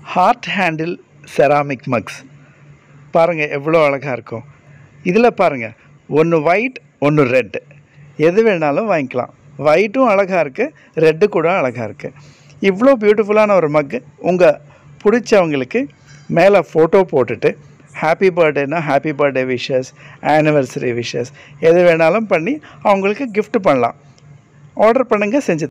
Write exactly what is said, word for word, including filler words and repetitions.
Heart handle ceramic mugs பாருங்கள் எவ்வளோ அழகாக இருக்கும். இதில் பாருங்கள், ஒன்று ஒயிட் ஒன்று ரெட்டு, எது வேணாலும் வாங்கிக்கலாம். ஒயிட்டும் அழகாக இருக்குது, ரெட்டு கூட அழகாக இருக்குது. இவ்வளோ பியூட்டிஃபுல்லான ஒரு மக்கு உங்கள் பிடிச்சவங்களுக்கு மேலே ஃபோட்டோ போட்டுட்டு ஹாப்பி பர்த்டேனா happy birthday wishes, anniversary wishes எது வேணாலும் பண்ணி அவங்களுக்கு கிஃப்ட் பண்ணலாம். ஆர்டர் பண்ணுங்கள், செஞ்சு